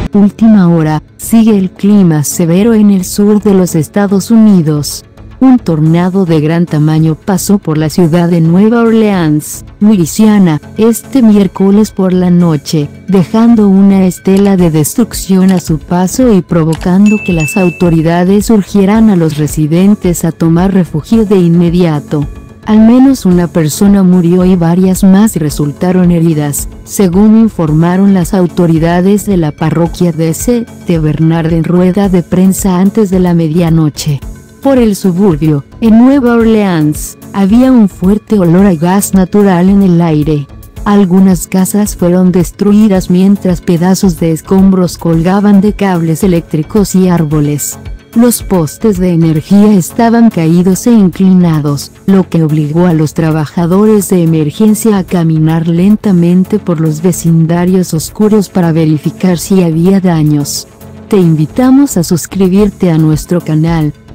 Última hora, sigue el clima severo en el sur de los Estados Unidos. Un tornado de gran tamaño pasó por la ciudad de Nueva Orleans, Luisiana, este miércoles por la noche, dejando una estela de destrucción a su paso y provocando que las autoridades urgieran a los residentes a tomar refugio de inmediato. Al menos una persona murió y varias más resultaron heridas, según informaron las autoridades de la parroquia de St. Bernard en rueda de prensa antes de la medianoche. Por el suburbio, en Nueva Orleans, había un fuerte olor a gas natural en el aire. Algunas casas fueron destruidas mientras pedazos de escombros colgaban de cables eléctricos y árboles. Los postes de energía estaban caídos e inclinados, lo que obligó a los trabajadores de emergencia a caminar lentamente por los vecindarios oscuros para verificar si había daños. Te invitamos a suscribirte a nuestro canal,